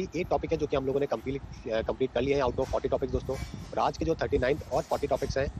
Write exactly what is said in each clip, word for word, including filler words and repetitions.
अड़तीस टॉपिक है जो कि हम लोगों ने कंप्लीट कंप्लीट कर लिए हैं आउट ऑफ चालीस टॉपिक्स दोस्तों। और आज के जो उनतालीसवें और चालीस टॉपिक्स हैं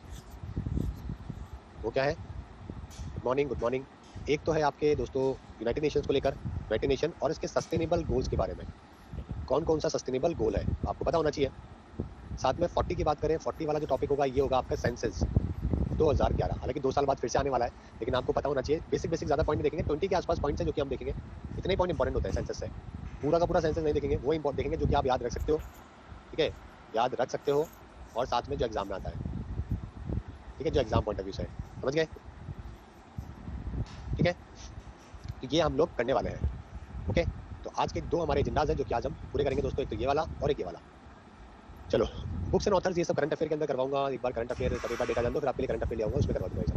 वो क्या है? Good morning, good morning. एक तो है आपके दोस्तों यूनाइटेड नेशंस को लेकर, यूनाइटेड नेशन और इसके सस्टेनेबल गोल्स के बारे में। कौन कौन सा सस्टेनेबल गोल है आपको पता होना चाहिए। साथ में चालीस की बात करें, चालीस वाला जो टॉपिक होगा ये होगा आपका सेंसस दो हज़ार ग्यारह। हालांकि दो साल बाद फिर से आने वाला है, लेकिन आपको पता होना चाहिए। बेसिक बेसिक ज्यादा पॉइंट देखेंगे, बीस के आसपास पॉइंट्स है जो कि हम देखेंगे। इतने पॉइंट इंपॉर्टेंट होते हैं सेंसस से। पूरा का पूरा सेंसस नहीं देखेंगे, वो इंपॉर्टेंट देखेंगे जो कि आप याद रख सकते हो। ठीक है, याद रख सकते हो और साथ में जो एग्जाम में आता है। ठीक है, जो एग्जाम पॉइंट ऑफ व्यू से है, समझ गए? ठीक है, तो ये हम लोग करने वाले हैं। ओके, तो आज के दो हमारे एजेंडाज हैं जो कि आज हम पूरे करेंगे दोस्तों। एक तो ये वाला और एक ये वाला। चलो, बुक्स एंड ऑथर्स ये सब करंट अफेयर के अंदर करवाऊंगा। एक बार करंट अफेयर कभी बार डेटा जान दो, फिर आपके लिए करंट अफेयर ले आऊंगा, उसमें करवा दूंगा।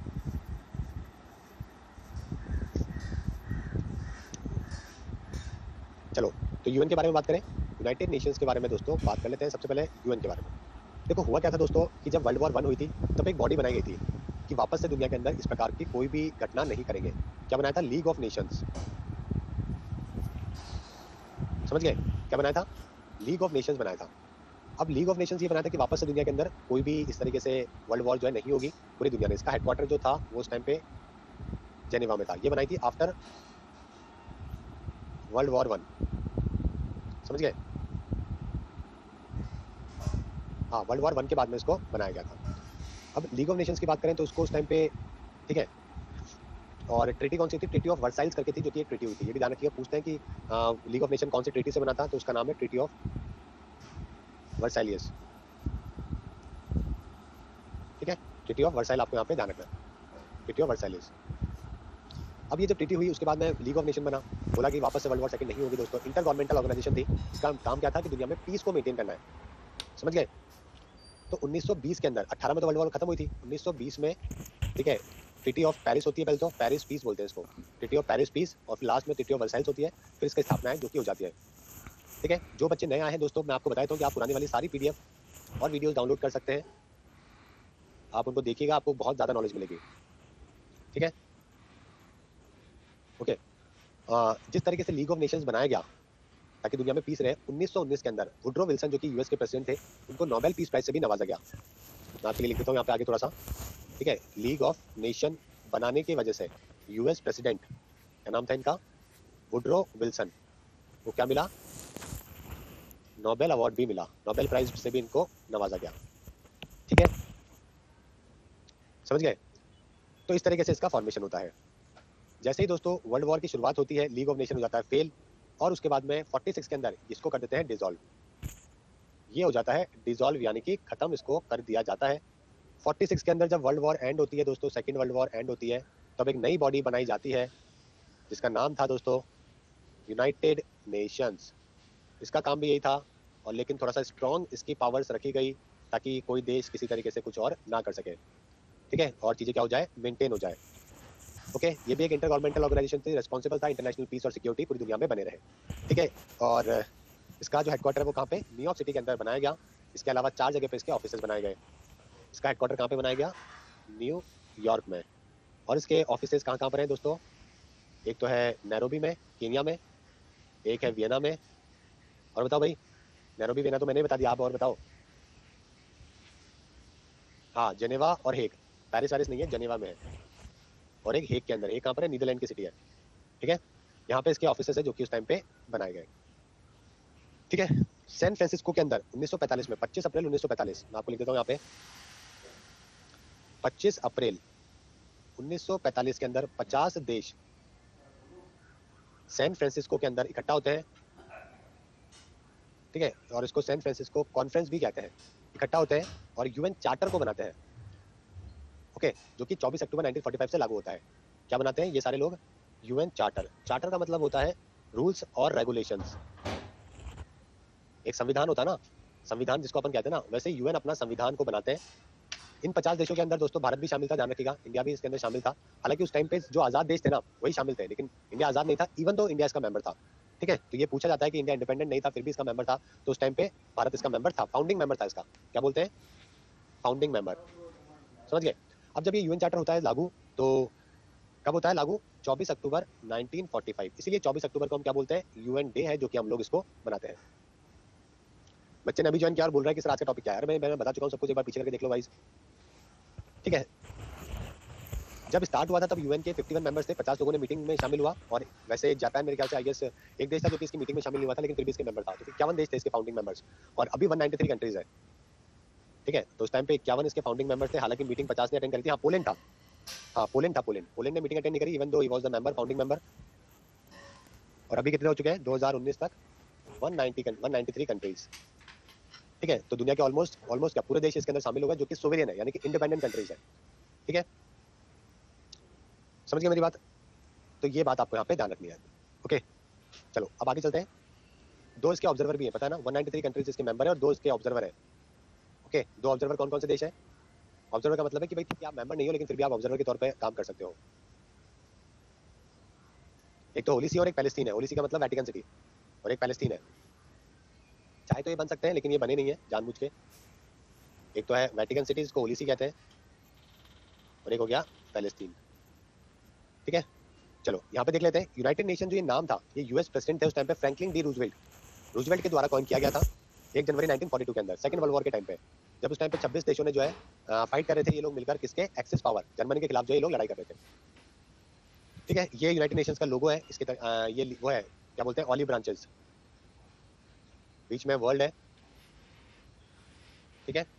चलो, तो यूएन के बारे में बात करें, यूनाइटेड नेशंस के बारे में दोस्तों बात कर लेते हैं। सबसे पहले यूएन के बारे में। देखो हुआ क्या था दोस्तों कि जब वर्ल्ड वॉर वन हुई थी तब एक बॉडी बनाई गई थी कि वापस से दुनिया के अंदर इस प्रकार की कोई भी घटना नहीं करेंगे। क्या बनाया था? League of Nations. समझ गए? क्या बनाया था? लीग ऑफ नेशंस बनाया था। अब लीग ऑफ नेशंस ये बनाया था कि वापस से दुनिया के अंदर कोई भी इस तरीके से वर्ल्ड वॉर जो है नहीं होगी पूरी दुनिया में। इसका हेडक्वार्टर जो था वो उस टाइम पे जेनेवा में था। ये बनाई थी आफ्टर वर्ल्ड वॉर वन। समझ गए? हाँ, वर्ल्ड वॉर वन के बाद में इसको बनाया गया था। अब लीग ऑफ नेशंस की बात करें तो उसको उस टाइम पे, ठीक है, और ट्रीटी कौन सी थी? ट्रीटी ऑफ वर्साइल्स करके थी, जो कि एक ट्रीटी हुई थी। ये भी ध्यान रखिएगा, पूछते हैं कि लीग ऑफ नेशन कौन सी ट्रीटी से बना था, तो उसका नाम है ट्रीटी ऑफ वर्साइलियस। ठीक है, ट्रीटी ऑफ वर्साइल आपको यहाँ पे ध्यान रखना है, ट्रीटी ऑफ वर्साइलियस। अब ये जब ट्रीटी हुई उसके बाद में लीग ऑफ नेशन बना, बोला कि वापस से वर्ल्ड वॉर सेकंड नहीं होगी दोस्तों। इंटर गवर्नमेंटल ऑर्गेनाइजेशन थी, इसका काम क्या था कि दुनिया में पीस को मेंटेन करना है। समझ गए? तो उन्नीस सौ बीस के अंदर, अठारह में तो वर्ल्ड वॉर खत्म हुई थी, उन्नीस सौ बीस में, ठीक है, ट्रीटी ऑफ पेरिस होती है। पहले तो पेरिस पीस बोलते हैं इसको, ट्रीटी ऑफ पेरिस पीस, और फिर लास्ट में ट्रीटी ऑफ वर्साइल्स होती है, फिर इसकी स्थापना है जो कि हो जाती है। ठीक है, जो बच्चे नए आए हैं दोस्तों, मैं आपको बता देता हूँ कि आप पुरानी वाली सारी पीडीएफ और वीडियोस डाउनलोड कर सकते हैं। आप उनको देखिएगा, आपको बहुत ज्यादा नॉलेज मिलेगी। ठीक है, ओके। जिस तरीके से लीग ऑफ नेशंस बनाया गया ताकि दुनिया में पीस रहे, उन्नीस सौ उन्नीस के अंदर वुड्रो विल्सन जो कि यूएस के प्रेसिडेंट थे, उनको नोबेल पीस प्राइज से भी नवाजा गया। मैं आपके लिए लिख देता हूँ यहाँ पे आगे थोड़ा सा। ठीक है, लीग ऑफ नेशन बनाने की वजह से यूएस प्रेसिडेंट, क्या नाम था इनका? वुड्रो विल्सन, वो क्या मिला? नोबेल अवार्ड भी मिला, नोबेल प्राइज से भी इनको नवाजा गया। ठीक है, समझ गए? तो इस तरीके से इसका फॉर्मेशन होता है। जैसे ही दोस्तों वर्ल्ड वॉर की शुरुआत होती है, लीग ऑफ नेशन हो जाता है फेल, और उसके बाद में छियालीस के अंदर इसको कर देते हैं डिसॉल्व। ये हो जाता है डिसॉल्व, यानी कि खत्म इसको कर दिया जाता है। छियालीस के अंदर जब वर्ल्ड वॉर एंड होती है दोस्तों, सेकंड वर्ल्ड वॉर एंड होती है, तब एक नई बॉडी बनाई जाती है जिसका नाम था दोस्तों यूनाइटेड नेशंस। इसका काम भी यही था, और लेकिन थोड़ा सा स्ट्रॉन्ग इसकी पावर्स रखी गई ताकि कोई देश किसी तरीके से कुछ और ना कर सके। ठीक है, और चीजें क्या हो जाए? मेंटेन हो जाए। ओके, ये भी एक इंटर गवर्नमेंटल ऑर्गेनाइजेशन थी, रिस्पॉन्सिबल था इंटरनेशनल पीस और सिक्योरिटी पूरी दुनिया में बने रहे। ठीक है, और इसका जो हेडक्वार्टर है वो कहाँ पे? न्यूयॉर्क सिटी के अंदर बनाया गया। इसके अलावा चार जगह पे इसके ऑफिसेज बनाए गए। इसका हेडक्वार्टर कहाँ पे बनाया गया? न्यूयॉर्क में। और इसके ऑफिसेज कहाँ कहाँ पर हैं दोस्तों? एक तो है नैरोबी में, केनिया में, एक है वियना में, और बताओ भाई, नैरोबी वियना तो मैंने बता दिया, आप और बताओ। हाँ, जेनेवा और हेग, पेरिस वेरिस नहीं है, जेनेवा में है, और एक हेग के अंदर। हेग कहाँ पर है? नीदरलैंड की सिटी है। ठीक है, यहाँ पे इसके ऑफिसेज है जो कि उस टाइम पे बनाए गए। ठीक है, सैन फ्रांसिस्को के अंदर उन्नीस सौ पैंतालीस में, पच्चीस अप्रैल उन्नीस सौ पैंतालीस, मैं आपको लिख देता हूँ यहाँ पे, पच्चीस अप्रैल उन्नीस सौ पैंतालीस के अंदर पचास देश सैन फ्रांसिस्को के अंदर इकट्ठा होते हैं। ठीक है, और इसको सैन फ्रांसिस्को कॉन्फ्रेंस भी कहते हैं। इकट्ठा होते हैं और यूएन चार्टर को बनाते हैं। ओके, जो कि चौबीस अक्टूबर उन्नीस सौ पैंतालीस से लागू होता है। क्या बनाते हैं ये सारे लोग? UN charter. चार्टर का मतलब होता है रूल्स और रेगुलेशंस। एक संविधान होता है ना, संविधान जिसको अपन कहते हैं ना, वैसे यूएन अपना संविधान को बनाते हैं। इन पचास देशों के अंदर दोस्तों भारत भी शामिल था, ध्यान रखिएगा, इंडिया भी इसके अंदर शामिल था। हालांकि उस टाइम पे जो आजाद देश थे ना वही शामिल थे, लेकिन इंडिया आजाद नहीं था, इवन तो इंडिया इसका मेंबर था। ठीक है, तो ये पूछा जाता है कि इंडिया इंडिपेंडेंट नहीं था फिर भी इसका मेंबर था, तो उस टाइम पे भारत इसका मेंबर था, फाउंडिंग मेंबर था इसका। क्या बोलते हैं? Founding member. समझ गए? अब जब ये यूएन चार्टर होता है लागू, तो कब होता है लागू? चौबीस अक्टूबर नाइनटीन फोर्टी फाइव, इसीलिए चौबीस अक्टूबर को हम क्या बोलते हैं, यूएन डे है, जो कि हम लोग इसको मनाते हैं। बच्चे ने अभी ज्वाइन किया और बोल रहा है कि सर आज का टॉपिक क्या है। मैं मैं बता चुका हूं सब कुछ, एक बार पीछे करके देख लो गाइस, ठीक है। जब स्टार्ट हुआ था तब यूएन के इक्यावन मेंबर्स थे, पचास लोगों ने मीटिंग में शामिल हुआ, और वैसे जापान मेरे ख्याल से आई गेस एक देश था जो कि इसकी मीटिंग में शामिल नहीं हुआ था, लेकिन फिर भी इसके मेंबर था। तो इक्यावन देश थे इसके फाउंडिंग मेंबर्स, और अभी एक सौ तिरानवे कंट्रीज है, ठीक है। तो उस टाइम पे इक्यावन इसके फाउंडिंग मेंबर्स थे, हालांकि मीटिंग पचास ने अटेंड करी थी। हाँ पोलैंड था, हाँ पोलैंड था, पोलैंड पोलैंड ने मीटिंग अटेंड नहीं करी, even though he was the member, founding member. और अभी कितने हो चुके हैं दो हज़ार उन्नीस तक, एक सौ नब्बे एक सौ तिरानवे कंट्रीज, ठीक है। तो दुनिया के ऑलमोस्ट ऑलमोस्ट क्या पूरे देश इसके अंदर शामिल हो गए, जो कि सोवेरियन है, यानी कि इंडिपेंडेंट कंट्रीज है, ठीक है। समझ गए मेरी बात? तो ये बात आपको यहाँ पे ध्यान रखनी है, ओके। चलो अब आगे चलते हैं। दो इसके ऑब्जर्वर भी है, पता है ना, एक सौ तिरानवे कंट्रीज इसके मेंबर है और दो इसके ऑब्जर्वर है, ओके। दो ऑब्जर्वर कौन कौन से देश है? ऑब्जर्वर का मतलब है कि भाई ठीक है आप मेंबर नहीं हो, लेकिन फिर भी आप ऑब्जर्वर के तौर पे काम कर सकते हो। एक तो होली सी और एक पैलेस्टीन है। होली सी का मतलब वेटिकन सिटी, और एक पैलेस्टीन है। चाहे तो ये बन सकते हैं, लेकिन ये बने नहीं है जानबूझ के। एक तो है वेटिकन सिटी, इसको होली सी कहते हैं, और एक हो गया पैलेस्टीन, ठीक है। चलो यहाँ पे देख लेते हैं यूनाइटेड नेशन जो ये नाम था, ये यूएस प्रेसिडेंट थे उस टाइम पे, फ्रैंकलिन डी रूजवेल्ट, रूजवेल्ट के द्वारा कॉइन किया गया था एक जनवरी नाइनटीन फोर्टी टू के अंदर, सेकंड वर्ल्ड वॉर के टाइम पे, जब उस टाइम पे छब्बीस देशों ने जो है फाइट कर रहे थे ये लोग मिलकर, किसके, एक्सिस पावर, जर्मनी के खिलाफ जो ये लोग लड़ाई कर रहे थे, ठीक है। ये यूनाइटेड नेशंस का लोगो है, इसके तर, आ, ये वो है क्या बोलते हैं, ऑलिव ब्रांचेस, बीच में वर्ल्ड है, ठीक है।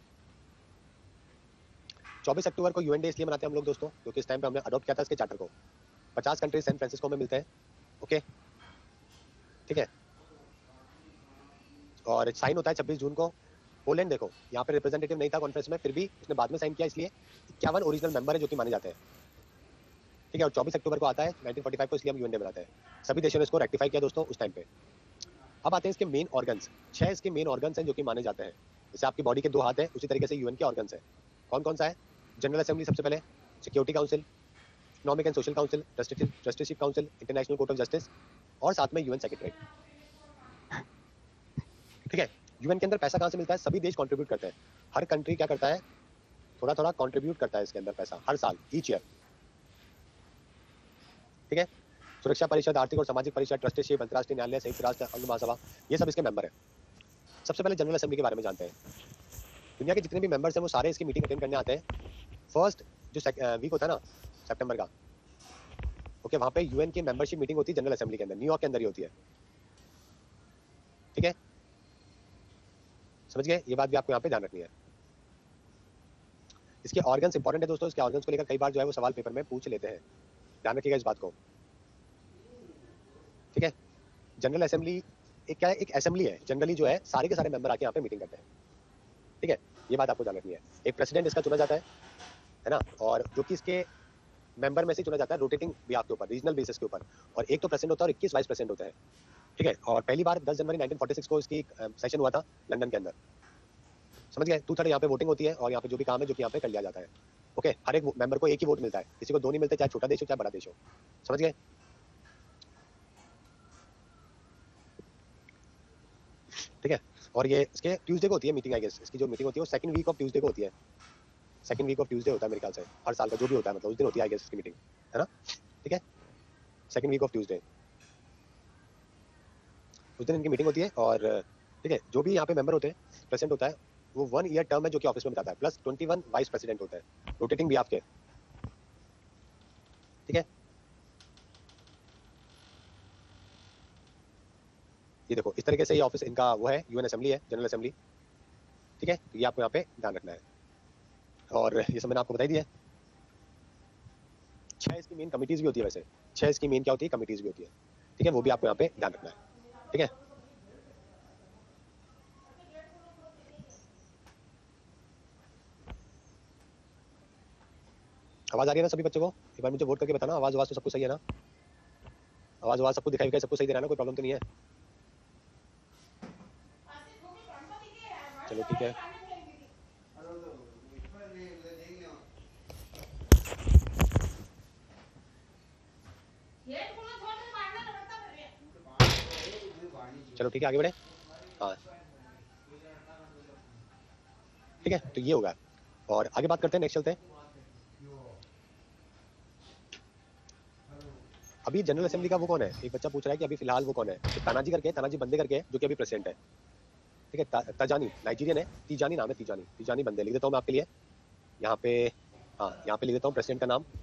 चौबीस अक्टूबर को यूएन डे इसलिए मनाते हैं हम लोग दोस्तों, क्योंकि इस टाइम पे हमने अडॉप्ट किया था इसके चार्टर को। पचास कंट्रीज सैन फ्रांसिस्को में मिलते हैं, ओके, ठीक है। और साइन होता है छब्बीस जून को। पोलैंड देखो यहाँ पे रिप्रेजेंटेटिव नहीं था कॉन्फ्रेंस में, फिर भी उसने बाद में साइन किया, इसलिए इक्यावन ओरिजिनल मेंबर है जो कि माने जाते हैं, ठीक है। और चौबीस अक्टूबर को आता है नाइनटीन फोर्टी फाइव को, इसलिए हम यूएन डे मनाते हैं। सभी देशों ने इसको रेक्टिफाई किया दोस्तों उस टाइम पे। अब आते हैं इसके मेन ऑर्गन्स, छह इसके मेन ऑर्गन्स हैं जो कि माने जाते हैं। जैसे आपकी बॉडी के दो हाथ हैं, उसी तरीके से यूएन के ऑर्गन्स हैं। कौन कौन सा है? जनरल असेंबली सबसे पहले, Security Council, Economic and Social Council, Trusteeship Council, International Court of Justice, और साथ में यूएन सेक्रेटरी, ठीक है। यूएन के अंदर पैसा कहाँ से मिलता है? सभी देश कंट्रीब्यूट करते हैं। हर कंट्री क्या करता है, थोड़ा थोड़ा कंट्रीब्यूट करता है इसके अंदर पैसा हर साल, ईच ईयर, ठीक है। सुरक्षा परिषद, आर्थिक और सामाजिक परिषद, ट्रस्टीशिप, अंतर्राष्ट्रीय न्यायालय, संयुक्त राष्ट्र महासभा, ये सब इसके मेंबर है। सबसे पहले जनरल असेंबली के बारे में जानते हैं। दुनिया के जितने भी मेंबर्स हैं वो सारे इसकी मीटिंग अटेंड करने आते हैं। फर्स्ट जो वीक होता है ना सितंबर का, ओके, वहां पे यूएन की मेंबरशिप मीटिंग होती है जनरल असेंबली के अंदर, न्यूयॉर्क के अंदर ही होती है, ठीक है। समझ गए? ये बात भी आपको यहाँ पे ध्यान रखनी है। इसके ऑर्गन्स इंपॉर्टेंट है दोस्तों, इसके ऑर्गन्स को लेकर कई बार जो है वो सवाल पेपर में पूछ लेते हैं, ध्यान रखिएगा इस बात को, ठीक है। जनरल असेंबली एक क्या है, एक असेंबली है, जनरली जो है सारे के सारे मेंबर आके यहाँ पे मीटिंग करते हैं, ठीक है। ये बात आपको ध्यान रखनी है। एक प्रेसिडेंट इसका चुना जाता है है ना, और जो कि इसके मेंबर में से चुना जाता है रोटेटिंग बिहाफ के ऊपर, रीजनल बेसिस के ऊपर, और एक तो प्रेसिडेंट होता है और इक्कीस वाइस प्रेसिडेंट होते हैं, ठीक है। और पहली बार दस जनवरी नाइनटीन फोर्टी सिक्स को इसकी सेशन हुआ था लंदन के अंदर, समझ गए। टू थर्ड यहाँ पे वोटिंग होती है, और यहाँ पे जो भी काम है जो कि यहाँ पे कर लिया जाता है, ओके। हर एक मेंबर को एक ही वोट मिलता है, किसी को दो नहीं मिलते, चाहे छोटा देश हो चाहे बड़ा देश हो, समझ गए। ठीक है। और ये इसके ट्यूसडे को होती है मीटिंग, आई गेस इसकी जो मीटिंग होती है वो सेकंड वीक ऑफ ट्यूसडे को होती है, सेकंड वीक ऑफ ट्यूसडे होता है मेरे ख्याल से, हर साल का जो भी होता है, मतलब उस दिन होती है आई गेस इसकी मीटिंग, है ना, ठीक है। सेकंड वीक ऑफ ट्यूसडे उस दिन इनकी मीटिंग होती है, और ठीक है जो भी यहाँ पे मेंबर होते हैं, प्रेसिडेंट होता है, वो वन ईयर टर्म है जो कि ऑफिस में बिताता है, plus twenty one vice president होता है रोटेटिंग बिहाफ के, ठीक है। ये देखो इस तरीके से ये ऑफिस इनका वो है, यूएन असेंबली है, जनरल असेंबली, ठीक है। तो ये आपको यहाँ पे ध्यान रखना है, और ये सब मैंने आपको बताई दिया है। छह इसकी मेन कमिटीज भी होती है, वैसे छह इसकी मेन क्या होती है, कमिटीज भी होती है, ठीक है। वो भी आपको यहाँ पे ध्यान रखना है, ठीक है। आवाज आ रही है ना सभी बच्चों को? एक बार मुझे वोट करके बताना, आवाज आवाज तो सबको सही है ना? आवाज आवाज सबको दिखाई दिखाई सबको सही दे रहा है ना? कोई प्रॉब्लम तो नहीं है? चलो ठीक है। चलो ठीक है आगे बढ़े। हाँ ठीक है, तो ये होगा, और आगे बात करते हैं, नेक्स्ट चलते हैं। अभी जनरल असेंबली का वो कौन है, एक बच्चा पूछ रहा है कि अभी फिलहाल वो कौन है, तो तानाजी करके, तानाजी बंदे करके है, जो कि अभी प्रेसिडेंट है। ठीक है, ता, तजानी नाइजीरियन है, तीजानी नाम है, तीजानी तीजानी बंदे, लिख देता हूँ मैं आपके लिए यहाँ पे। हाँ, यहाँ पे लिख देता हूँ प्रेसिडेंट का नाम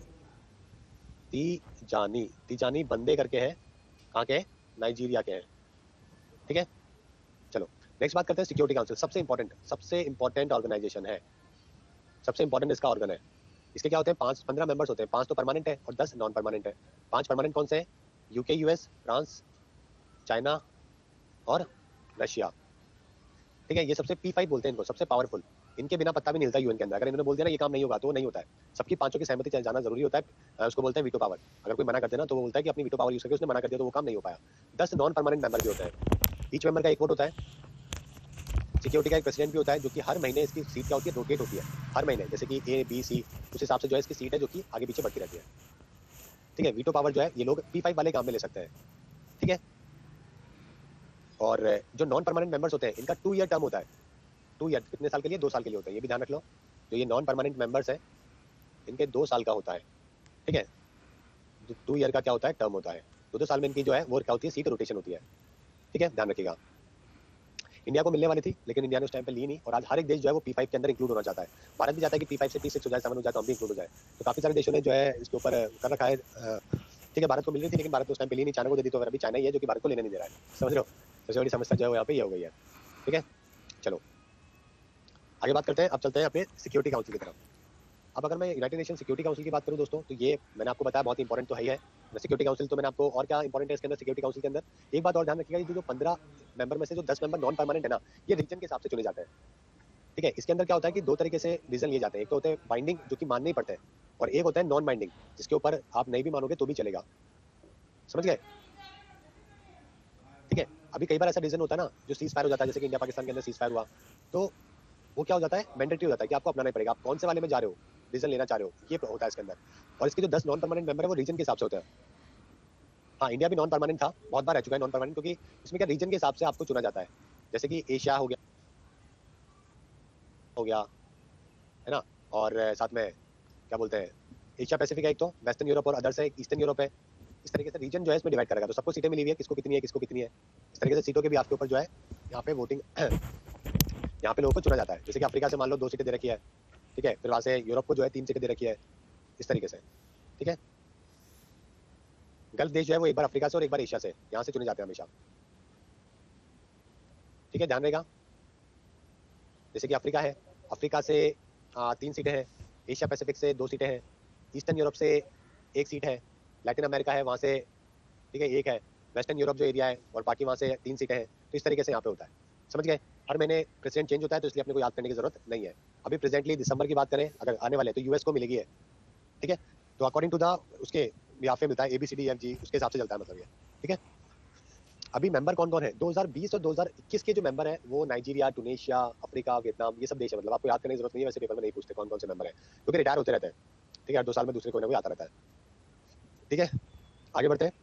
तीजानी, तीजानी बंदे करके है, कहाँ के, नाइजीरिया के हैं। ठीक है, चलो नेक्स्ट बात करते हैं सिक्योरिटी काउंसिल। सबसे इंपॉर्टेंट सबसे इंपॉर्टेंट ऑर्गेनाइजेशन है, सबसे इंपॉर्टेंट इसका ऑर्गन है। इसके क्या होते हैं, पांच पंद्रह मेंबर्स होते हैं, पांच तो परमानेंट है और दस नॉन परमानेंट है। पांच परमानेंट कौन से हैं, यूके, यूएस, फ्रांस, चाइना और रशिया। ठीक है, ये सबसे पी फाइव बोलते हैं इनको, सबसे पावरफुल। इनके बिना पत्ता भी नहीं हिलता यूएन के अंदर। अगर इन्होंने बोल दिया ना ये काम नहीं होगा, तो वो नहीं होता है। सबकी पांचों की सहमति जाना जरूरी होता है, उसको बोलते हैं वीटो पावर। अगर कोई मना कर देना तो वो बोलता है कि अपनी वीटो पावर यूज करके उसने मना कर दिया, तो वो काम नहीं हो पाया। दस नॉन परमानेंट मेंबर भी होते हैं, ईच मेंबर का एक वोट होता है। सिक्योरिटी का एक प्रेसिडेंट भी होता है, जो कि हर महीने इसकी सीट क्या होती है, रोटेट होती है हर महीने, जैसे कि ए बी सी, उस हिसाब से जो है इसकी सीट है जो कि आगे पीछे बढ़ती रहती है। ठीक है, वीटो पावर जो है ये लोग पी फाइव वाले काम में ले सकते हैं। ठीक है, और जो नॉन परमानेंट मेंबर्स होते हैं इनका टू ईयर टर्म होता है। टू ईयर कितने साल के लिए, दो साल के लिए होता है, ये भी ध्यान रख लो। जो ये नॉन परमानेंट मेंबर्स है इनके दो साल का होता है। ठीक है, टू ईयर का क्या होता है, टर्म होता है। दो दो साल में इनकी जो है वो क्या होती है, सीट रोटेशन होती है। ठीक है, ध्यान रखिएगा। इंडिया को मिलने वाली थी, लेकिन इंडिया ने उस टाइम पे ली नहीं, और आज हर एक देश जो है वो पी फाइव के अंदर इंक्लूड होना चाहता है। भारत भी चाहता है कि पी फाइव से पी सिक्स हो जाए, सेवन हो जाए, तो हम भी इंक्लूड हो जाए। तो काफी सारे देशों ने जो है इसके ऊपर कर रखा है। ठीक है, भारत को मिल रही थी, लेकिन भारत को उस टाइम पे ली नहीं, चाइना को दे दी, तो अभी चाइना ही है जो कि भारत को लेने नहीं दे रहा है। समझ रहे हो, सबसे बड़ी समस्या जो है यहाँ पे ये हो गई है। ठीक है, चलो आगे बात करते हैं। अब चलते हैं अपने सिक्योरिटी काउंसिल की तरफ। अब अगर मैं यूनाइटेड नेशन सिक्योरिटी काउंसिल की बात करूं दोस्तों, तो ये मैंने आपको बताया बहुत इंपॉर्टेंट तो है ही है सिक्योरिटी काउंसिल। तो मैंने आपको और क्या इंपॉर्टेंट है इसके अंदर सिक्योरिटी काउंसिल के अंदर, एक बात और ध्यान रखिएगा, ये जो पंद्रह मेंबर में से जो दस मेंबर नॉन परमानेंट है ना, ये रीजन के हिसाब से चुने जाते हैं। ठीक है, इसके अंदर क्या होता है कि दो तरीके से रीजन लिए जाते हैं। एक तो होते हैं बाइंडिंग, जो कि मानने ही पड़ते हैं, और एक होता है नॉन बाइंडिंग, जिसके ऊपर आप नहीं भी मानोगे तो भी चलेगा। समझ गए। ठीक है, अभी कई बार ऐसा रीजन होता है ना जो सीज फायर हो जाता है, जैसे कि इंडिया पाकिस्तान के अंदर सीज फायर हुआ, तो वो क्या हो जाता है, मैंडेटरी हो जाता है कि आपको अपनाना ही पड़ेगा, आप कौन से वाले में जा रहे हो, रीजन लेना चाह रहे हो, ये होता है इसके अंदर। और इसके जो दस नॉन परमानेंट मेंबर है वो रीजन के हिसाब से होते हैं। हाँ, इंडिया भी नॉन परमानेंट था, बहुत बार रह चुका है नॉन परमानेंट, क्योंकि इसमें क्या रीजन के हिसाब से आपको चुना जाता है। जैसे कि एशिया हो गया हो गया है ना, और साथ में क्या बोलते हैं, एशिया पैसिफिक है एक, तो वेस्टर्न यूरोप, और अदर्स है, ईस्टर्न यूरोप है। इस तरीके से रीजन जो है इसमें डिवाइड करेगा, तो सबको सीटें मिली हुई है, किसको कितनी है, किसको कितनी है, इस तरीके से सीटों के भी आपके ऊपर जो है यहाँ पे वोटिंग यहाँ पे लोगों को चुना जाता है। जैसे कि अफ्रीका से मान लो दो सीटें दे रखी है, ठीक है, फिर वहां से यूरोप को जो है तीन सीटें दे रखी है, इस तरीके से। ठीक है, गल्फ देश जो है वो एक बार अफ्रीका से और एक बार एशिया से, यहाँ से चुने जाते हैं हमेशा। ठीक है, ध्यान रहेगा। जैसे कि अफ्रीका है, अफ्रीका से आ, तीन सीटें हैं, एशिया पैसिफिक से दो सीटें हैं, ईस्टर्न यूरोप से एक सीट है, लैटिन अमेरिका है वहाँ से, ठीक है, एक है, वेस्टर्न यूरोप जो एरिया है, और बाकी वहाँ से तीन सीटें हैं। तो इस तरीके से यहाँ पे होता है। समझ गए। हर महीने प्रेसिडेंट चेंज होता है, तो इसलिए अपने को याद करने की जरूरत नहीं है। अभी प्रेजेंटली दिसंबर की बात करें अगर आने वाले, तो यूएस को मिलेगी है। ठीक है, तो अकॉर्डिंग टू द उसके यहाँ पे मिलता है, एबीसीडी एफ जी, उसके हिसाब से चलता है मतलब ये। ठीक है, अभी मेंबर कौन कौन है, दो हज़ार बीस और दो हज़ार इक्कीस के जो मेंबर है वो नाइजीरिया, टूनेशिया, अफ्रीका, वियतनाम, ये सब देश है। मतलब आपको याद करने की जरूरत नहीं है, वैसे पेपर में नहीं पूछते कौन कौन से मेंबर है, क्योंकि रिटायर होते रहते हैं। ठीक है, दो साल में दूसरे कोई ना कोई आता रहता है। ठीक है, आगे बढ़ते हैं।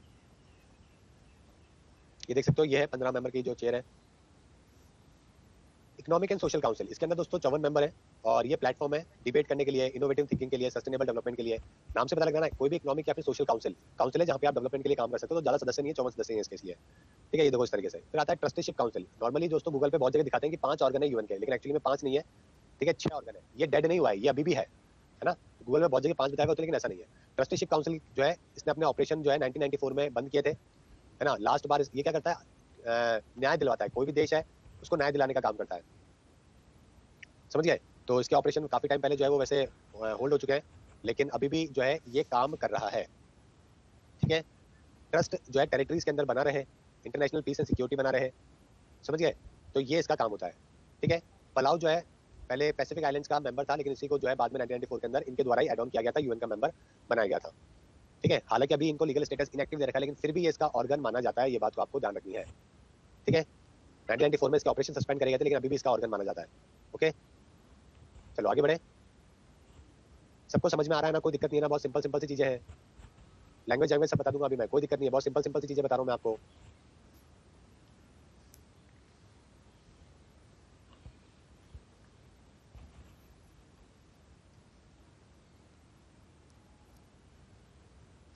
ये देख सकते हो, ये है पंद्रह मेंबर की जो चेयर है। इकोनॉमिक एंड सोशल काउंसिल, इसके अंदर दोस्तों चौवन मेंबर है, और ये प्लेटफॉर्म है डिबेट करने के लिए, इनोवेटिव थिंकिंग के लिए, सस्टेनेबल डेवलपमेंट के लिए। नाम से पता लग रहा है कोई भी इकोनॉमिक या फिर सोशल काउंसिल काउंसिल है जहाँ पे आप डेवलपमेंट के लिए काम कर सकते हो। तो ज्यादा सदस्य नहीं है, चौवन सदस्य हैं इसके लिए। ठीक है, ये देखो इस तरीके से। फिर आता है ट्रस्टीशिप काउंसिल। नॉर्मली दोस्तों गूगल पे बहुत जगह दिखाते हैं कि पांच ऑर्गन है यूएन के, लेकिन एक्चुअली में पांच नहीं है। ठीक है, छह ऑर्गन है। ये डेड नहीं हुआ है, ये अभी भी है है ना। गूगल में बहुत जगह पांच बताया होता है, लेकिन ऐसा नहीं है। ट्रस्टीशिप काउंसिल जो है इसने अपने ऑपरेशन जो है नाइनटीन नाइंटी फोर में बंद किए थे, है ना। लास्ट बार ये क्या करता है, न्याय दिलवाता है। कोई भी देश है उसको न्याय दिलाने का काम करता है। समझ गए। तो इसके ऑपरेशन काफी टाइम पहले जो है वो वैसे होल्ड हो चुके हैं, लेकिन अभी भी जो है ये काम कर रहा है। ठीक है, ट्रस्ट जो है टेरिटरीज के अंदर बना रहे, इंटरनेशनल पीस एंड सिक्योरिटी बना रहे। समझ गए, तो ये इसका काम होता है। ठीक है, पलाऊ जो है पहले पैसिफिक आइलैंड्स का मेंबर था, लेकिन इसी को जो है बाद में नाइनटीन नाइंटी फोर के अंदर इनके द्वारा ही एड ऑन किया गया था, यूएन का मेंबर बनाया गया था। ठीक है, हालांकि अभी इनको लीगल स्टेटस इनएक्टिव दे रखा है, लेकिन फिर भी ये इसका ऑर्गन माना जाता है। ये बात को आपको ध्यान रखनी है। ठीक है, नाइनटीन नाइंटी फोर में इसका ऑपरेशन सस्पेंड करे गए थे, लेकिन अभी भी इसका ऑर्गन माना जाता है। ओके, चलो आगे बढ़े। सबको समझ में आ रहा है ना, कोई दिक्कत नहीं है ना, बहुत सिंपल सिंपल सी चीजें हैं। लैंग्वेज लैंग्वेज सब बता दूंगा अभी मैं, कोई दिक्कत नहीं है, बहुत सिंपल सिंपल सी चीजें बता रहा हूँ मैं आपको।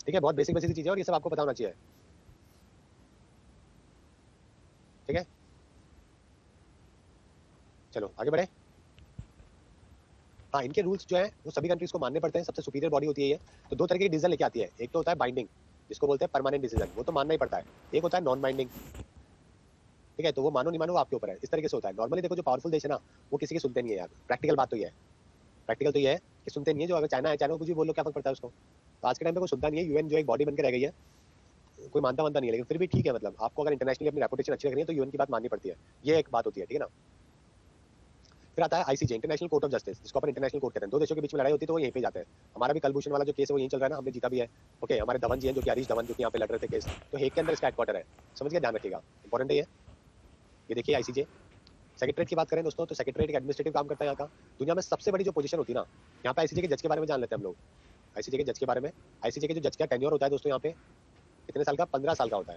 ठीक है, बहुत बेसिक बेसिक चीजें और ये सब आपको पता होना चाहिए। ठीक है, चलो आगे बढ़े। हाँ, इनके रूल्स जो है वो सभी कंट्रीज को मानने पड़ते हैं, सबसे सुपीरियर बॉडी होती है ये। तो दो तरह की डिसीजन लेके आती है, एक तो होता है बाइंडिंग जिसको बोलते हैं परमानेंट डिसीजन, वो तो मानना ही पड़ता है। एक होता है नॉन बाइंडिंग, ठीक है, तो वो मानो नहीं मानो वो आपके ऊपर है। इस तरीके से होता है। नॉर्मली देखो जो पावरफुल देश है ना वो किसी की सुनते नहीं है यार, प्रैक्टिकल बात तो ये है। प्रैक्टिकल तो ये है कि सुनते नहीं है। जो अगर चाइना है, चाइना को कुछ भी बोल लो क्या फर्क पड़ता है उसको। तो आज के टाइम पे कोई सुनता नहीं है। यूएन जो एक बॉडी बनकर रह गई है, कोई मानता मानता नहीं है, लेकिन फिर भी ठीक है। मतलब आपको अगर इंटरनेशनली अपनी रेपुटेशन अच्छी रखनी है तो यूएन की बात माननी पड़ती है, ये एक बात होती है, ठीक है ना। फिर आता है ICJ, International Court of Justice, जिसको अपन इंटरनेशनल कोर्ट कहते हैं। दो देशों के बीच में लड़ाई होती है तो वो यहीं पे जाते हैं। हमारा भी कलभूषण वाला जो केस है वो यहीं चल रहा है ना, हमने जीता भी है। ओके, हमारे धवन जी हैं जो कि हरीश धवन जो कि यहाँ पे लड़ रहे थे केस, तो हेग के अंदर इसका हेडक्वार्टर है। समझ गया, ध्यान रखिएगा, इंपॉर्टेंट है ये। ये देखिए आईसीजे। सेक्रेटरीट की बात करें दोस्तों तो सेक्रेटरीट एक एडमिनिस्ट्रेटिव काम करता है यहाँ का। दुनिया में सबसे बड़ी जो पोजीशन होती है ना, यहाँ पे आईसीजे के जज के बारे में जान लेते हैं हम लोग। आईसीजे के जज के बारे में, आईसीजे के जो जज का टेन्योर होता है दोस्तों यहाँ पे कितने साल का, पंद्रह साल का होता है।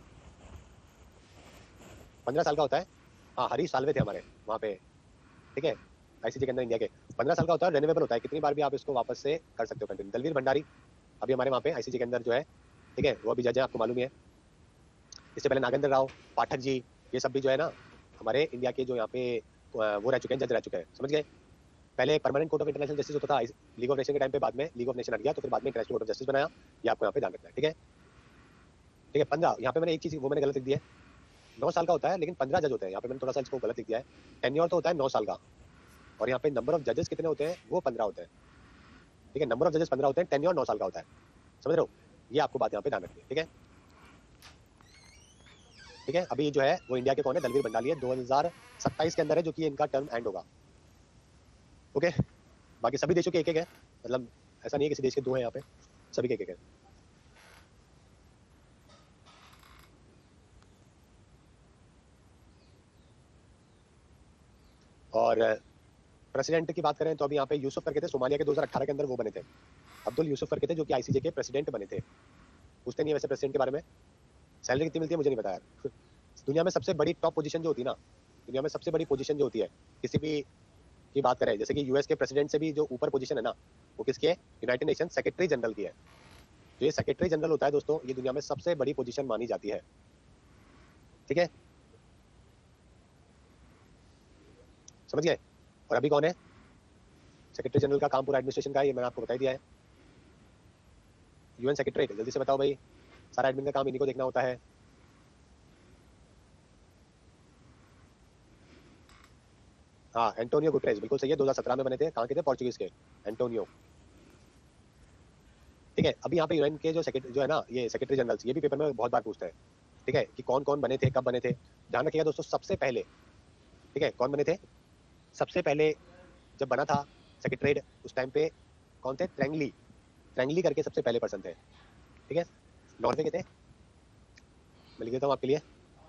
पंद्रह साल का होता है। हाँ, हरीश सालवे थे हमारे वहाँ पे, ठीक है, आईसीजे के अंदर इंडिया के। पंद्रह साल का होता है, रेन्यूएबल होता है, कितनी बार भी आप इसको वापस से कर सकते हो कंटिन्यू। दलवीर भंडारी अभी हमारे वहाँ पे आईसीजे के अंदर जो है, ठीक है, वो अभी जज है, आपको मालूम ही है। इससे पहले नागेंद्र राव, पाठक जी, ये सब भी जो है ना हमारे इंडिया के जो यहाँ पे वो रह चुके हैं, जज रह चुके हैं। समझ गए। पहले Permanent Court of International Justice होता था लीग ऑफ नेशन के टाइम पे, बाद में लीग ऑफ नेशन हट गया तो फिर बाद में इंटरनेशनल कोर्ट ऑफ जस्टिस बनाया। ये आपको यहाँ पे ध्यान रखना है, ठीक है। ठीक है, पंद्रह, यहाँ पे मैंने एक चीज वो मैंने गलत लिख दी है। नौ साल का होता है लेकिन पंद्रह जज होते हैं। यहाँ पे मैंने थोड़ा सा इसको गलत लिख दिया है। टेन्योर तो होता है नौ साल का, और यहाँ पे नंबर ऑफ जजेस कितने होते हैं, वो पंद्रह होते हैं। ठीक है, नंबर ऑफ जजेस पंद्रह होते हैं, टेन्योर नौ साल का होता है। समझ रहे हो, ये आपको बात यहाँ पे ध्यान रखनी है, ठीक है। ठीक है, अभी जो है वो इंडिया के कौन है, दलवीर भंडारी है, दो हजार सत्ताईस के अंदर है जो कि इनका टर्म एंड होगा। ओके, बाकी सभी देशों के एक एक है, मतलब ऐसा नहीं है किसी देश के दो हैं यहाँ पे, सभी के एक एक है। और प्रेसिडेंट की बात करें तो अभी यहाँ पे यूसुफ करके थे, सोमालिया के दो हज़ार अठारह के अंदर वो बने थे, अब्दुल यूसुफ करके थे, जो कि आईसीजे के प्रेसिडेंट बने थे। पूछते नहीं है वैसे प्रेसिडेंट के बारे में, सैलरी कितनी मिलती है मुझे नहीं पता यार। दुनिया में सबसे बड़ी टॉप पोजीशन जो होती है ना, दुनिया में सबसे बड़ी पोजीशन जो होती है किसी भी की बात करें, जैसे कि यूएस के प्रेसिडेंट से भी जो ऊपर पोजीशन है ना, वो किसकी है, यूनाइटेड नेशन सेक्रेटरी जनरल की है। जो ये सेक्रेटरी जनरल होता है दोस्तों, ये दुनिया में सबसे बड़ी पोजीशन मानी जाती है, ठीक है, समझ गए। और अभी कौन है सेक्रेटरी जनरल का काम पूरा एडमिनिस्ट्रेशन का, ये मैंने आपको बता ही दिया है। यूएन सेक्रेटरी, जल्दी से बताओ भाई, सारा एडमिन का काम इन्हीं को देखना होता है। हाँ, एंटोनियो गुटेरेस, बिल्कुल सही है, दो हज़ार सत्रह में बने थे, कहाँ के थे, पोर्चुगीज के, एंटोनियो। ठीक है, अभी यहाँ पे यूएन के जो सेक्रेटरी जो है ना, ये सेक्रेटरी जनरल, ये भी पेपर में बहुत बार पूछते हैं, ठीक है, कि कौन कौन बने थे, कब बने थे। ध्यान रखिएगा दोस्तों, सबसे पहले, ठीक है, कौन बने थे सबसे पहले जब बना था सेक्रेटरीट, उस टाइम पे कौन थे, ट्रैंगली, ट्रैंगली करके सबसे पहले पर्सन थे, ठीक है, नॉर्वे के थे। मैं लिख देता हूँ आपके लिए,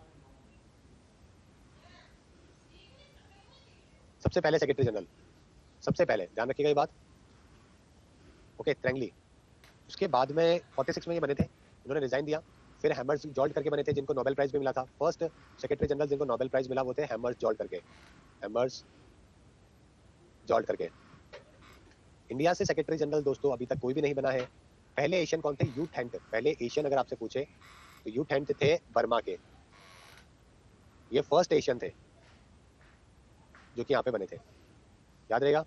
सबसे पहले सेक्रेटरी जनरल, सबसे पहले, ध्यान रखिएगा ये बात, ओके, ट्रैंगली। उसके बाद में छियालीस में ये बने थे, इन्होंने रिजाइन दिया। फिर हैमर्स जॉल्ट करके बने थे, जिनको नोबेल प्राइज भी मिला था। फर्स्ट सेक्रेटरी जनरल जिनको नोबेल प्राइज मिला वो थे हैमर्स जॉल्ट करके, हैमर्स जॉल्ट करके। इंडिया से सेक्रेटरी जनरल दोस्तों अभी तक कोई भी नहीं बना है। पहले एशियन कौन थे, यू थेंट, पहले एशियन अगर आपसे पूछे तो यू थेंट थे बर्मा के, ये फर्स्ट एशियन थे जो कि यहाँ पे बने थे, याद रहेगा,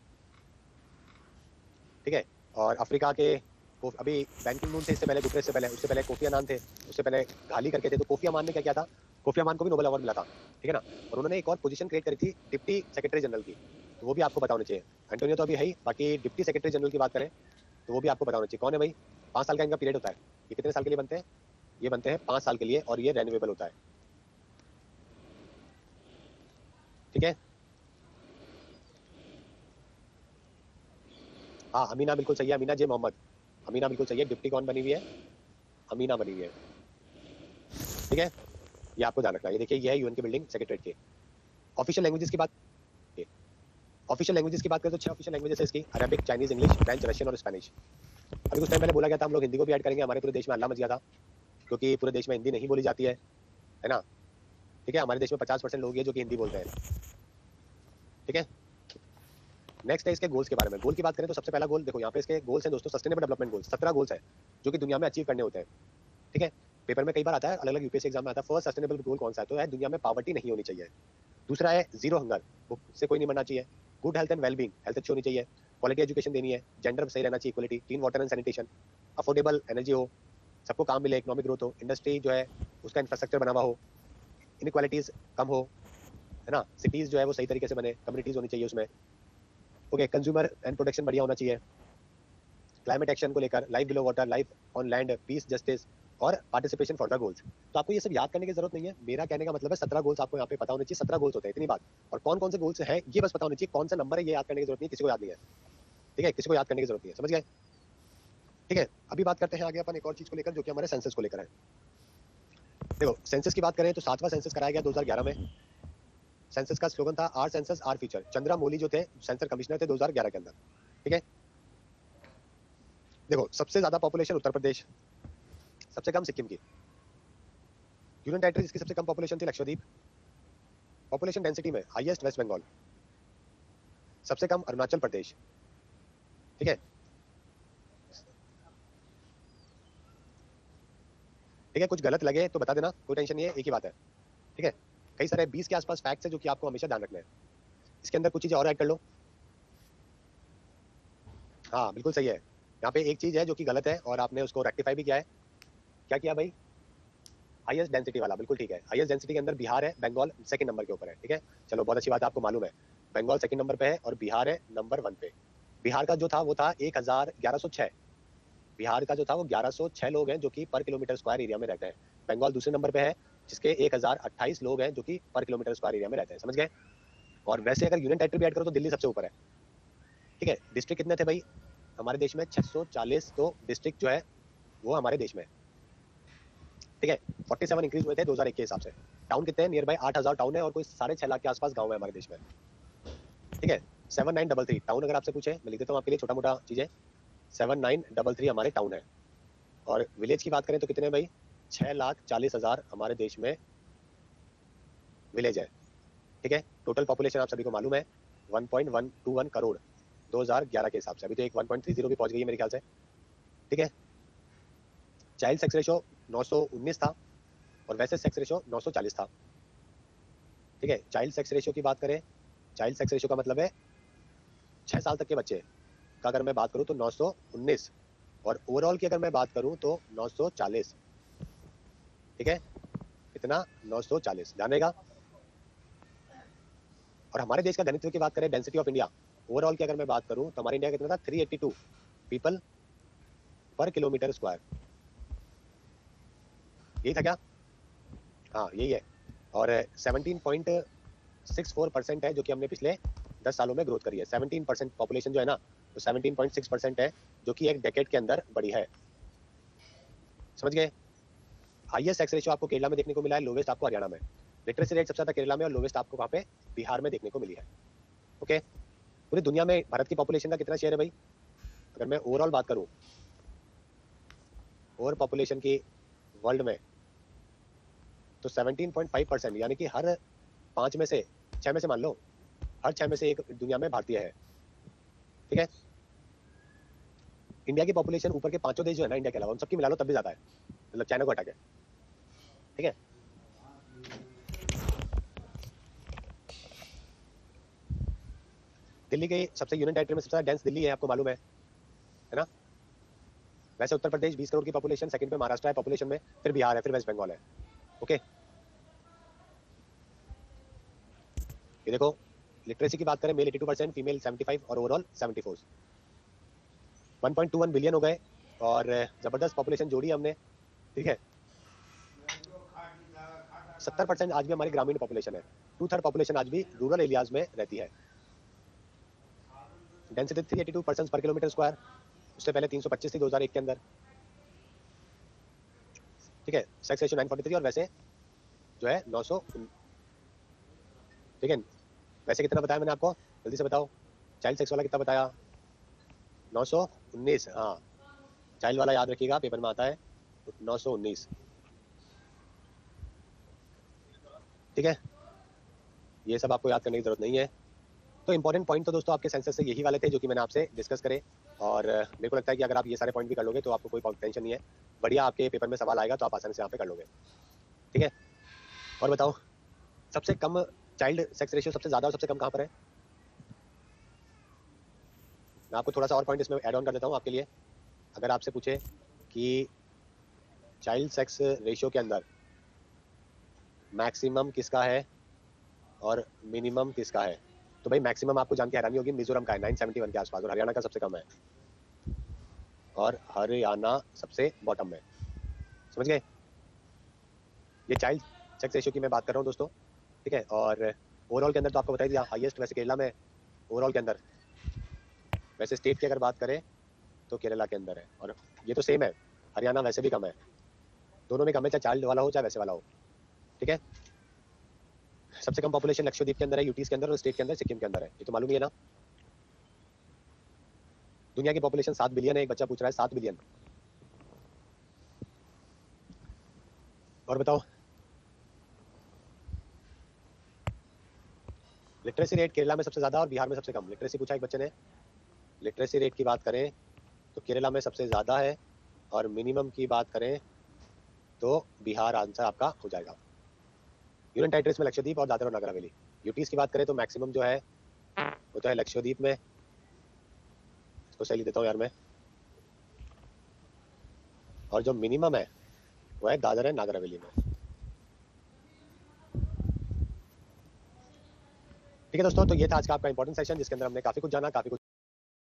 ठीक है। और अफ्रीका के अभी बैंकिंग मून थे, इससे पहले गुटरेस से पहले, उससे पहले कोफी अनान थे, उससे पहले घाली करके थे। तो कोफी अनान ने क्या किया था, कोफी अनान को भी नोबेल अवार्ड मिला था, ठीक है ना। और उन्होंने एक और पोजीशन क्रिएट करी थी डिप्टी सेक्रेटरी जनरल की, तो वो भी आपको पता होना चाहिए। एंटोनियो तो अभी है ही, बाकी डिप्टी सेक्रेटरी जनरल की बात करें तो वो भी आपको पता होना चाहिए। कौन है भाई, पाँच साल का इनका पीरियड होता है। ये कितने साल के लिए बनते हैं, ये बनते हैं पाँच साल के लिए, और ये रेन्यूएबल होता है, ठीक है। हाँ, अमीना बिल्कुल सही है, अमीना जे मोहम्मद, अमीना बिल्कुल सही है। डिप्टी कौन बनी हुई है, अमीना बनी हुई है, ठीक है, ये आपको ध्यान रखना है। ये देखिए, ये है यूएन की बिल्डिंग सेक्रेटरीट की। ऑफिशियल लैंग्वेजेस की बात, ऑफिशियल लैंग्वेजेस की बात करें तो छह ऑफिशियल लैंग्वेजेस है इसकी, Arabic, Chinese, English, French, Russian और स्पेनिश। अभी कुछ टाइम पहले बोला गया था हम लोग हिंदी को भी ऐड करेंगे, हमारे पूरे देश में हल्ला मच गया था, क्योंकि पूरे देश में हिंदी नहीं बोली जाती है, है ना, ठीक है। हमारे देश में पचास परसेंट लोग हैं जो कि हिंदी बोलते हैं, ठीक है। नेक्स्ट है इसके गोल्स के बारे में। गोल की बात करें तो सबसे पहला गोल देखो यहाँ पे इसके गोल्स हैं दोस्तों, सस्टेनेबल डेवलपमेंट गोल्स, सत्रह गोल्स है जो कि दुनिया में अचीव करने होते हैं। ठीक है, पेपर में कई बार आता है, अलग अलग यूपीएससी एग्जाम में आता है। फर्स्ट सस्टेनेबल गोल कौन सा है, तो है दुनिया में पॉवर्टी नहीं होनी चाहिए। दूसरा है जीरो हंगर, भूख से कोई नहीं मरना चाहिए। Good health and wellbeing, health अच्छी होनी चाहिए। क्वालिटी एजुकेशन देनी है, जेंडर सही रहना चाहिए, equality, clean water and sanitation, affordable energy हो, सबको काम मिले, इकोनॉमिक ग्रोथ हो, इंडस्ट्री जो है उसका इंफ्रास्ट्रक्चर बना हुआ हो, इनइक्वालिटीज कम हो, है ना, सिटीज जो है वो सही तरीके से बने, कम्युनिटीज होनी चाहिए उसमें। ओके, कंज्यूमर एंड प्रोटेक्शन बढ़िया होना चाहिए। क्लाइमेट एक्शन को लेकर, life below water, life on land, peace, justice और पार्टिसिपेशन फॉर द गोल्स। तो आपको ये सब याद करने की जरूरत नहीं है। मेरा कहने का मतलब है सत्रह गोल्स आपको यहाँ पे पता होने चाहिए। सत्रह गोल्स होते हैं, इतनी बात। और कौन कौन से गोल्स हैं ये बस पता होने चाहिए। कौन सा नंबर है ये याद करने की जरूरत नहीं है, किसी को याद नहीं है। ठीक है, किसी को याद करने की जरूरत नहीं है, समझ गए। ठीक है, अभी बात करते हैं आगे अपन एक और चीज को लेकर जो कि हमारे सेंसस को लेकर है। देखो सेंसस की बात करें तो सातवां सेंसस कराया गया दो हज़ार ग्यारह में। सेंसस का स्लोगन था our census our future. Chandra Mouli जो थे सेंसर कमिश्नर थे दो हज़ार ग्यारह के अंदर। ठीक है, देखो सबसे ज्यादा पॉपुलेशन उत्तर प्रदेश, सबसे कम सिक्किम की। यूनियन टेरिटरी जिसकी सबसे कम पॉपुलेशन थी लक्षद्वीप। पॉपुलेशन डेंसिटी में हाईएस्ट वेस्ट बंगाल, सबसे कम अरुणाचल प्रदेश। ठीक है, ठीक है, कुछ गलत लगे तो बता देना, कोई टेंशन नहीं है, एक ही बात है। ठीक है, कई सारे बीस के आसपास फैक्ट्स है जो कि आपको हमेशा ध्यान रखना है। इसके अंदर कुछ चीजें और ऐड कर लो। हाँ बिल्कुल सही है, यहाँ पे एक चीज है जो कि गलत है और आपने उसको रेक्टिफाई भी किया है। क्या किया भाई, हाईएस्ट डेंसिटी वाला, बिल्कुल ठीक है। हाईएस्ट डेंसिटी के अंदर बिहार है, बंगाल सेकंड नंबर के ऊपर है। ठीक है, चलो बहुत अच्छी बात है, आपको मालूम है। बंगाल सेकंड नंबर पे है और बिहार है नंबर वन पे। बिहार का जो था वो था एक हजार ग्यारह सौ छह। बिहार का जो था वो ग्यारह सौ छह लोग हैं जो कि पर किलोमीटर स्क्वायर एरिया में रहते हैं। बंगाल दूसरे नंबर पे है जिसके एक हजार अट्ठाईस लोग हैं जो कि पर किलोमीटर स्क्वायर एरिया में रहते हैं, समझ गए। और वैसे अगर यूनियन टेरिटरी भी ऐड करो तो दिल्ली सबसे ऊपर है। ठीक है, डिस्ट्रिक्ट कितने थे भाई हमारे देश में, छह सौ चालीस। तो डिस्ट्रिक्ट जो है वो हमारे देश में, ठीक है, सैंतालीस इंक्रीज हुए थे दो हज़ार एक के हिसाब से। टाउन कितने हैं, नियर बाय आठ हजार टाउन है और कोई साढ़े छह लाख के आसपास गांव है हमारे देश में। ठीक है, seven nine double three town अगर आपसे पूछे, मैं लिख देता हूँ आपके लिए छोटा मोटा चीजें। सेवन नाइन डबल थ्री हमारे टाउन है। और विलेज की बात करें तो कितने भाई, छह लाख चालीस हजार हमारे देश में विलेज है। ठीक है, टोटल पॉपुलेशन आप सभी को मालूम है one point one two one crore दो हज़ार ग्यारह के हिसाब से। अभी तो एक वन पॉइंट थ्री जीरो भी पहुंच गई है मेरे ख्याल से। ठीक है, चाइल्ड सेक्स रेशो नौ सौ उन्नीस था और वैसे सेक्स रेशो नौ सौ चालीस था। ठीक है, चाइल्ड सेक्स रेशो की बात करें, चाइल्ड सेक्स रेशो का मतलब है छह साल तक के बच्चे का अगर मैं बात करूं तो नौ सौ उन्नीस, और ओवरऑल की अगर मैं बात करूं तो नौ सौ चालीस। ठीक है, कितना, नौ सौ चालीस, ध्यान रहेगा। और हमारे देश का घनत्व की बात करें, डेंसिटी ऑफ इंडिया ओवरऑल की अगर मैं बात करूं तो हमारे इंडिया कितना था, तीन सौ बयासी पीपल पर किलोमीटर स्क्वायर। यही था क्या, हाँ यही है। और सत्रह पॉइंट सिक्स फोर परसेंट है जो कि हमने पिछले दस सालों में ग्रोथ करी है। सत्रह परसेंट पॉपुलेशन जो है ना, तो सत्रह पॉइंट सिक्स परसेंट है जो कि एक डेकेड के अंदर बढ़ी है, समझ गए। हाईएस्ट सेक्स रेशियो आपको केरला में देखने को मिला है, लोवेस्ट आपको हरियाणा में। लिटरेसी रेट सबसे ज्यादा केरला में और लोवेस्ट आपको वहाँ पे बिहार में देखने को मिली है। ओके, पूरी दुनिया में भारत की पॉपुलेशन का कितना शेयर है भाई, अगर मैं ओवरऑल बात करूं, ओवर पॉपुलेशन की वर्ल्ड में, तो सत्रह पॉइंट फाइव परसेंट, यानी कि हर पांच में से, छह में से मान लो, हर छह में से एक दुनिया में भारतीय है। ठीक है, इंडिया की पॉपुलेशन ऊपर के पांचों देश जो है ना इंडिया के अलावा, उन सबकी मिला लो तब भी ज्यादा है, मतलब चाइना को हटा के। ठीक है, दिल्ली की सबसे यूनियन टेरिटरी में सबसे ज्यादा डेंस दिल्ली है, आपको मालूम है है ना। वैसे उत्तर प्रदेश बीस करोड़ की पॉपुलेशन, सेकंड पे महाराष्ट्र है पॉपुलेशन में, फिर बिहार है, फिर वेस्ट बंगाल है। ओके, ये देखो लिटरेसी की बात करें, मेल बयासी परसेंट, फीमेल पचहत्तर और ओवरऑल चौहत्तर। One point two one billion हो गए और जबरदस्त पॉपुलेशन जोड़ी हमने। ठीक है, सत्तर परसेंट आज भी हमारी ग्रामीण पॉपुलेशन है, टू थर्ड पॉपुलेशन आज भी रूरल एरियाज में रहती है। डेंसिटी तीन सौ बयासी पर्सन पर किलोमीटर स्क्वायर, उससे पहले तीन सौ पच्चीस थी दो हज़ार एक के अंदर। ठीक है, सेक्स रेशियो नौ सौ तैंतालीस और वैसे जो है नौ सौ। ठीक है, वैसे कितना बताया मैंने आपको, जल्दी से बताओ। चाइल्ड सेक्स वाला कितना बताया, नौ सौ उन्नीस। हाँ, चाइल्ड वाला याद रखिएगा, पेपर में आता है, नौ सौ उन्नीस। ठीक है, ये सब आपको याद करने की जरूरत नहीं है। तो इंपॉर्टेंट पॉइंट तो दोस्तों आपके सेंसस से यही वाले थे जो कि मैंने आपसे डिस्कस करे, और मेरे को लगता है कि अगर आप ये सारे पॉइंट भी कर लोगे तो आपको कोई टेंशन नहीं है, बढ़िया आपके पेपर में सवाल आएगा तो आप आसानी से यहाँ पे कर लोगे। ठीक है, और बताओ सबसे कम चाइल्ड सेक्स रेशियो सबसे ज्यादा और सबसे कम कहाँ पर है? मैं आपको थोड़ा सा और पॉइंट इसमें ऐड ऑन कर देता हूँ आपके लिए। अगर आपसे पूछे कि चाइल्ड सेक्स रेशियो के अंदर मैक्सिमम किसका है और मिनिमम किसका है, तो भाई मैक्सिमम आपको जान के हैरानी होगी, मिजोरम का है नौ सौ इकहत्तर के आसपास, और हरियाणा का सबसे कम है, और हरियाणा सबसे बॉटम में। समझ गए? ये चाइल्ड सेक्स रेशियो की मैं बात कर रहा हूँ दोस्तों। ठीक है, और ओवरऑल के अंदर तो आपको बता दिया हाईएस्ट वैसे केरला में ओवरऑल के अंदर। वैसे स्टेट की अगर बात करें तो केरला के अंदर है, और ये तो सेम है, हरियाणा वैसे भी कम है, दोनों में कम है, चाहे चाइल्ड वाला हो चाहे वैसे वाला हो। ठीक है, सबसे कम पॉपुलेशन लक्षद्वीप के अंदर है, यूटीज के अंदर, और स्टेट के अंदर सिक्किम के अंदर है, ये तो मालूम ही है ना। दुनिया की पॉपुलेशन सात बिलियन है, एक बच्चा पूछ रहा है सात बिलियन। और बताओ लिटरेसी रेट केरला में सबसे ज्यादा और बिहार में सबसे कम। लिटरेसी पूछा एक बच्चे ने, लिटरेसी रेट की बात करें तो केरला में सबसे ज्यादा है, और मिनिमम की बात करें तो बिहार आंसर आपका हो जाएगा। यूनियन टेरिटरीज में लक्षद्वीप और दादरा और नगर हवेली। यूटीज की बात करें तो मैक्सिमम जो है वो तो है लक्षद्वीप में, इसको सही देता हूँ यार मैं, और जो मिनिमम है वो है दादरा नगर हवेली में। ठीक है दोस्तों, तो ये था आज का आपका इंपॉर्टेंट सेशन जिसके अंदर हमने काफी कुछ जाना, काफी कुछ